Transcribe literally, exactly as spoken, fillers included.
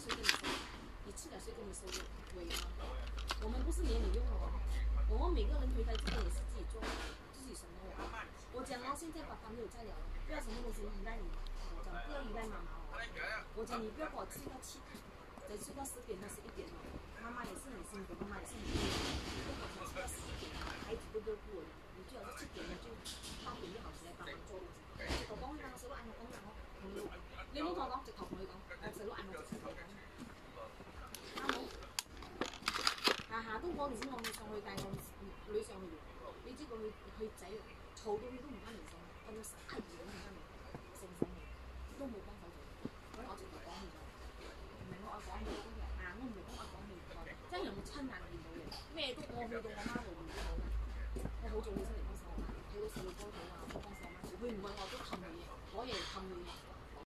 岁跟你收，你七点岁跟你收的尾啊。我们不是免你用哦，我们每个人回来这边也是自己做，自己什么哦。我讲哦，现在爸爸没有在了，不要什么东西依赖你，我讲不要依赖妈妈哦。我讲你不要给我睡到七点，再睡到十点到十一点哦。妈妈也是很辛苦，妈妈也是很辛苦，不要早睡到十点，孩子都不要顾了，你最好是七点了就八點就好起來幫忙做東西。直頭講啦，細佬嗌我講啦，我同你你唔好同我講，直頭同佢講，我細佬嗌我直頭同佢講，啱冇？下下都講唔知我去上去，但係我女上去，你知道佢佢仔嘈到佢都唔翻嚟上，瞓咗三二點先翻嚟。